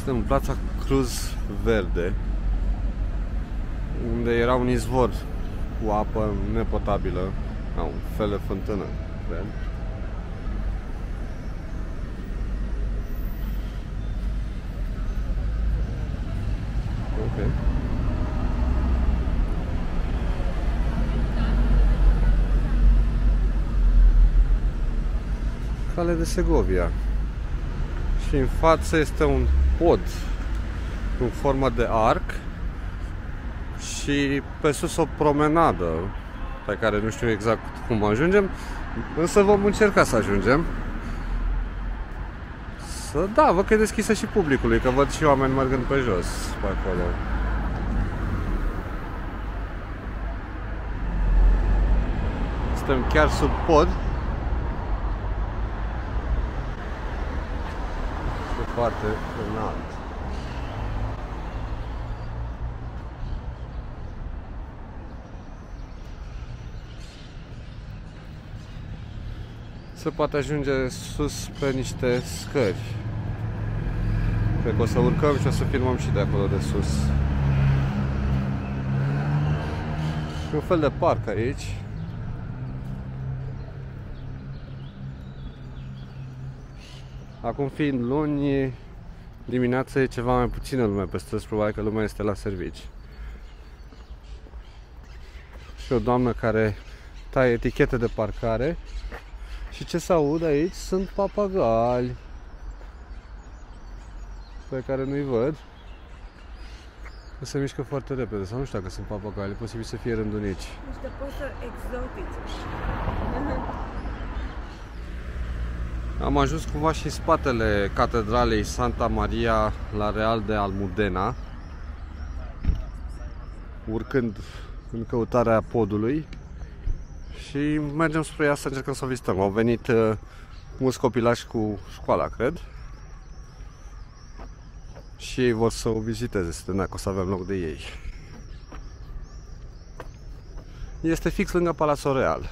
Suntem în Plața Cruz Verde, unde era un izvor cu apă nepotabilă, un fel de fântână, cred. Ok. Cale de Segovia. Și în față este un pod în formă de arc și pe sus o promenadă pe care nu știu exact cum ajungem, însă vom încerca să ajungem. Da, văd că e deschisă și publicului, că văd și oameni mergând pe jos pe acolo. Suntem chiar sub pod. Foarte înalt. Se poate ajunge sus pe niște scări. Cred că o să urcăm și o să filmăm și de acolo de sus. E un fel de parc aici. Acum fiind luni, dimineața e ceva mai puțină lume pe străzi, probabil că lumea este la servici. Și o doamnă care taie etichete de parcare. Și ce se aud aici sunt papagali pe care nu-i văd. Că se mișcă foarte repede, sau nu știu dacă sunt papagali, e posibil să fie rândunici. Niște păsări exotice. Am ajuns cumva și în spatele catedralei Santa Maria la Real de Almudena, urcând în căutarea podului, și mergem spre ea să încercăm să o vizităm. Au venit mulți copilași cu școala, cred, și ei vor să o viziteze, să că o să avem loc de ei. Este fix lângă Palatul Real.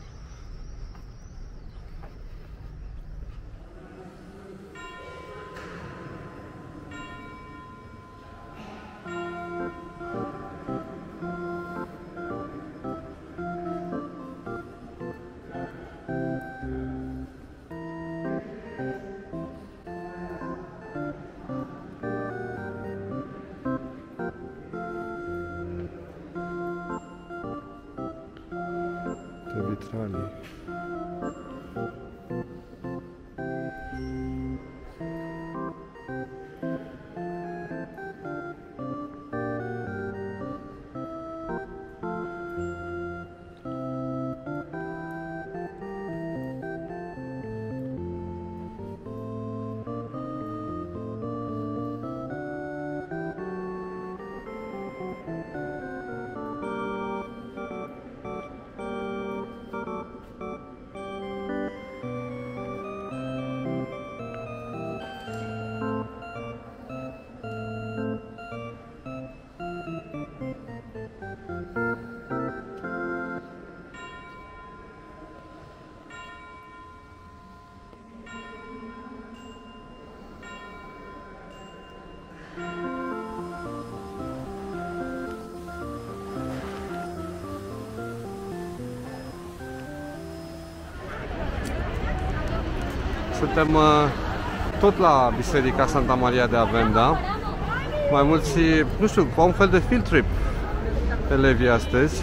Vitralii. Suntem tot la Biserica Santa Maria de Avenda. Mai mulți, nu știu, au un fel de field trip elevii astăzi.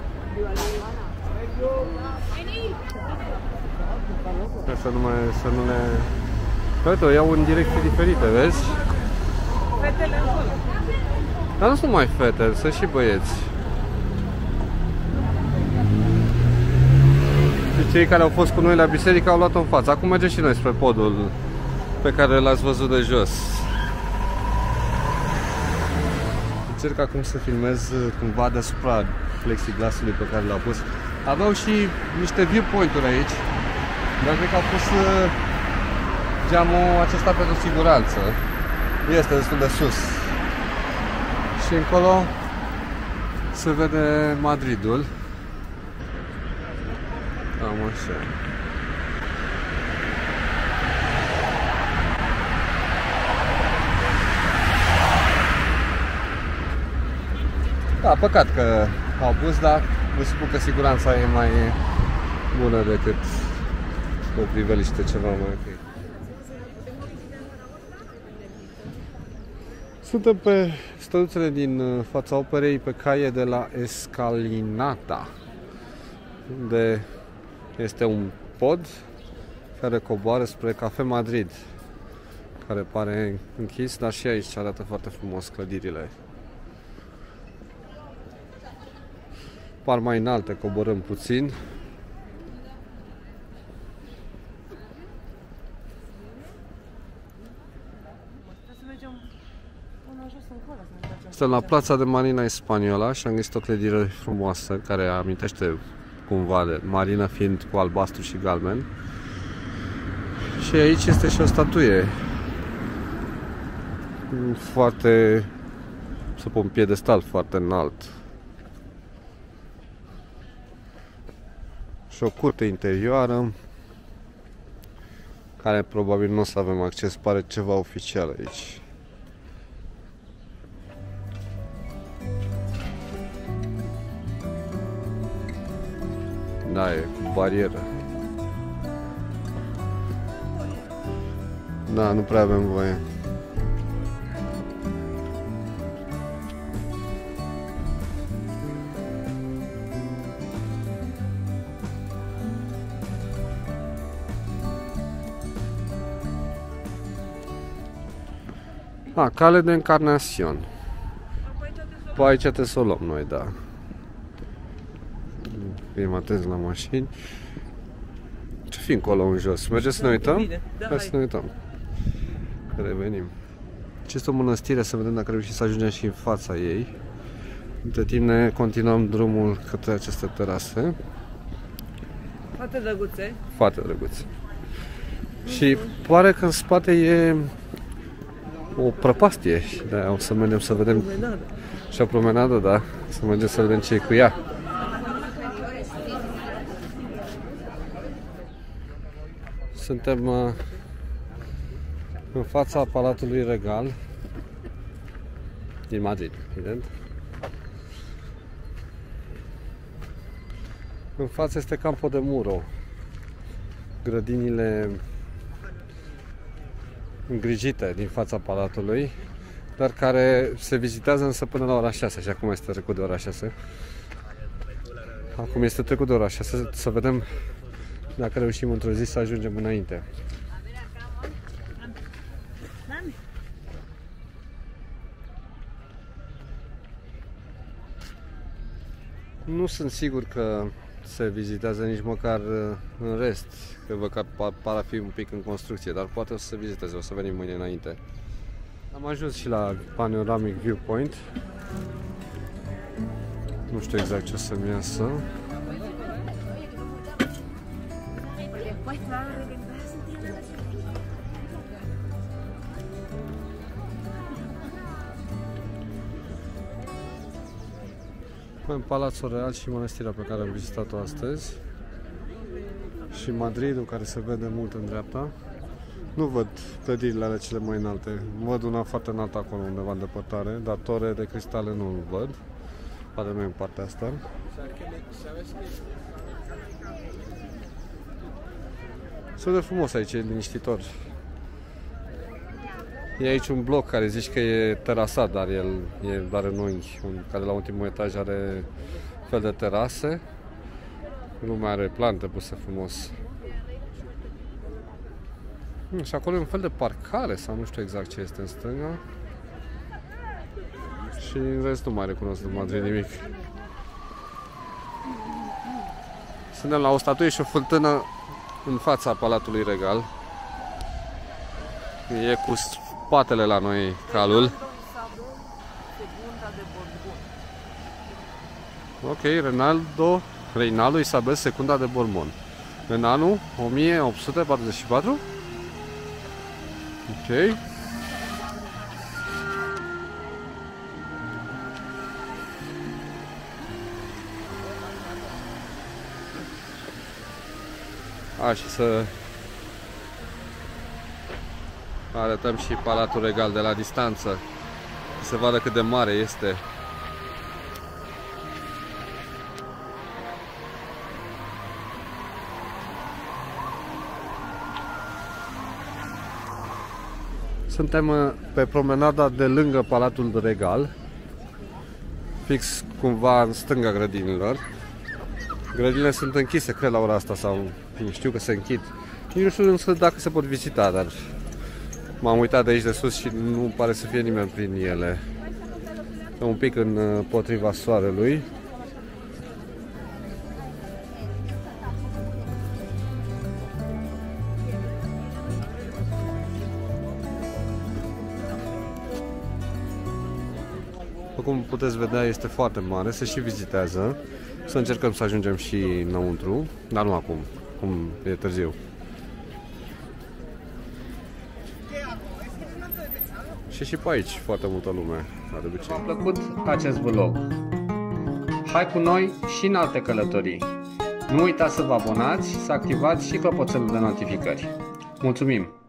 Să nu le... Uite, o iau în direcții diferite, vezi? Fetele acolo. Dar nu sunt numai fete, sunt și băieți. Și cei care au fost cu noi la biserică au luat-o în față. Acum mergem și noi spre podul pe care l-ați văzut de jos. Încerc acum să filmez cumva deasupra plexiglasului pe care l-au pus. Aveau și niște viewpoint-uri aici, dar cred că au pus geamul acesta pentru siguranță. Este destul de sus. Și încolo se vede Madridul. Cam așa. Da, păcat că au pus, dar vă spun că siguranța e mai bună decât o priveliște ceva mai ok. Suntem pe străduțele din fața operei, pe caie de la Escalinata, unde este un pod care coboară spre Café Madrid, care pare închis, dar și aici arată foarte frumos clădirile. Par mai înalte, coborâm puțin. Suntem la Plața de Marina Española și am găsit o clădire frumoasă care amintește cumva de marină, fiind cu albastru și galben. Și aici este și o statuie foarte, să pun, piedestal foarte înalt. Și o curte interioară care probabil nu o să avem acces, pare ceva oficial aici. Da, e cu barieră. Da, nu prea avem voie. Cale de Encarnación. Pe aici trebuie să o luăm noi, da. Fim atenți la mașini. Ce fi încolo în jos? Mergem să ne uităm? Hai să ne uităm. Revenim. Este o mănăstire, să vedem dacă reușim să ajungem și în fața ei. Între timp ne continuăm drumul către aceste terase. Foarte drăguțe. Foarte drăguțe. Și pare că în spate e o prăpastie și de-aia o să mergem să vedem. Și o promenadă, da. Să mergem să vedem ce e cu ea. Suntem în fața Palatului Regal din Madrid, evident. În față este Campo de Muro, grădinile îngrijite din fața palatului, dar care se vizitează însă până la ora 6, și acum este trecut de ora 6. Acum este trecut de ora 6, să vedem dacă reușim într-o zi să ajungem înainte. Nu sunt sigur că se vizitează nici măcar în rest, că văd că par a fi un pic în construcție, dar poate o să se viziteze, o să venim mâine înainte. Am ajuns și la Panoramic Viewpoint. Nu știu exact ce o să-mi iasă. În Palatul Real și mănăstirea pe care am vizitat-o astăzi. Și Madridul, care se vede mult în dreapta. Nu văd clădirile ale cele mai înalte. Văd una foarte înaltă acolo undeva în depărtare, dar tore de cristale nu văd. Poate nu e în partea asta. Se vede frumos aici, e liniștitor. E aici un bloc care zici că e terasat, dar el e doar în unghi, care la ultimul etaj are fel de terase. Lumea are plante puse frumos. Și acolo e un fel de parcare sau nu știu exact ce este în stânga. Și în rest nu mai recunosc în Madrid nimic. Suntem la o statuie și o fântână în fața Palatului Regal. E cu spatele la noi calul. Ok, Reinaldo Isabel Secunda de Borbón. În anul 1844. Ok. Și să arătăm și Palatul Regal de la distanță, să vadă cât de mare este. Suntem pe promenada de lângă Palatul Regal, fix cumva în stânga grădinilor. Grădinile sunt închise, cred, la ora asta, sau știu că se închid. Nici nu știu însă dacă se pot vizita, dar m-am uitat de aici de sus și nu pare să fie nimeni prin ele. E un pic împotriva soarelui. După cum puteți vedea, este foarte mare, se și vizitează. Să încercăm să ajungem și înăuntru, dar nu acum, cum e târziu. Și pe aici foarte multă lume, la de obicei. V-a plăcut acest vlog? Hai cu noi și în alte călătorii. Nu uitați să vă abonați, să activați și clopoțelul de notificări. Mulțumim!